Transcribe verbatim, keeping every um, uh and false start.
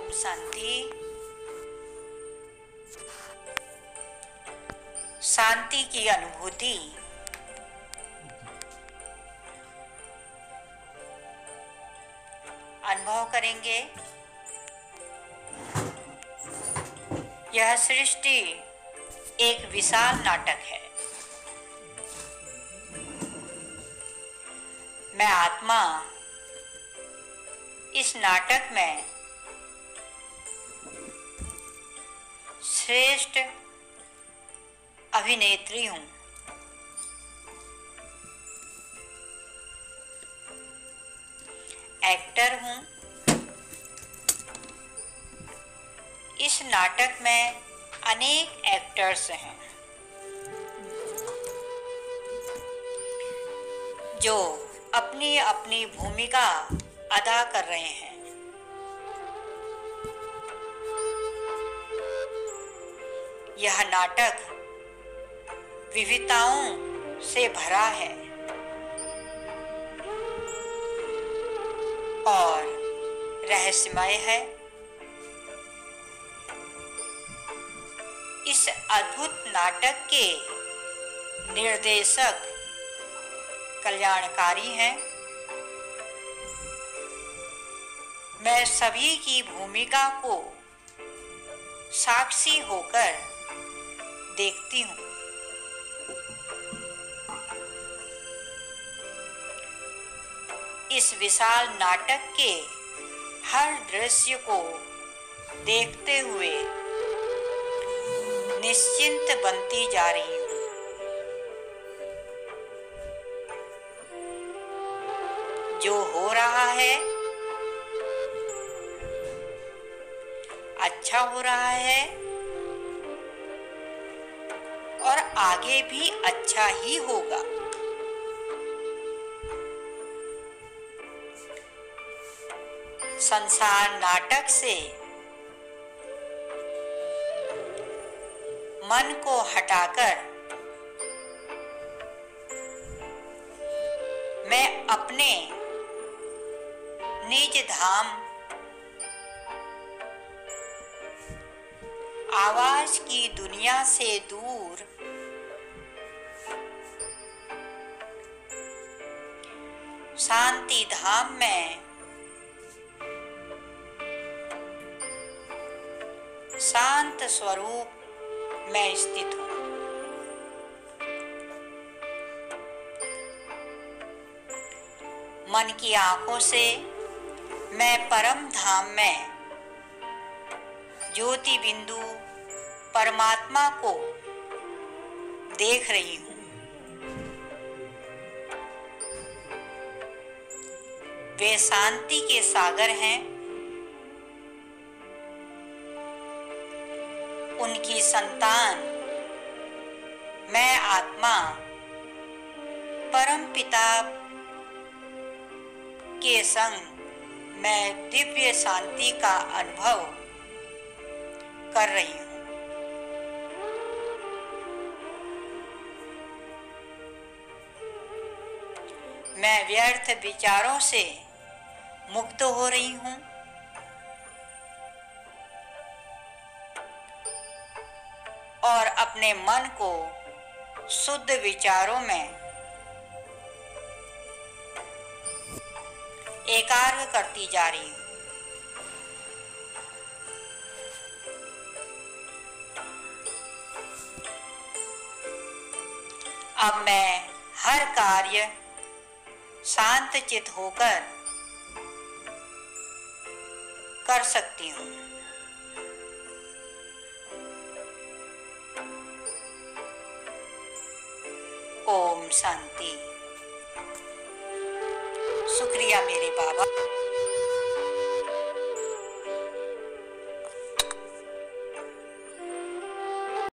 ओम शांति। शांति की अनुभूति अनुभव करेंगे। यह सृष्टि एक विशाल नाटक है। मैं आत्मा इस नाटक में श्रेष्ठ अभिनेत्री हूँ। एक्टर हूँ। इस नाटक में अनेक एक्टर्स हैं जो अपनी अपनी भूमिका अदा कर रहे हैं। यह नाटक विविधताओं से भरा है और रहस्यमय है। इस अद्भुत नाटक के निर्देशक कल्याणकारी हैं। मैं सभी की भूमिका को साक्षी होकर देखती हूँ। इस विशाल नाटक के हर दृश्य को देखते हुए निश्चिंत बनती जा रही हूँ। जो हो रहा है अच्छा हो रहा है और आगे भी अच्छा ही होगा। संसार नाटक से मन को हटाकर मैं अपने निज धाम आवाज की दुनिया से दूर शांति धाम में शांत स्वरूप में स्थित हूँ। मन की आंखों से मैं परम धाम में ज्योति बिंदु परमात्मा को देख रही हूँ। वे शांति के सागर हैं। उनकी संतान मैं आत्मा परम पिता के संग मैं दिव्य शांति का अनुभव कर रही हूँ। मैं व्यर्थ विचारों से मुक्त हो रही हूँ। और अपने मन को शुद्ध विचारों में एकाग्र करती जा रही हूँ। अब मैं हर कार्य शांत चित्त होकर कर सकती हूँ। ओम शांति। शुक्रिया मेरे बाबा।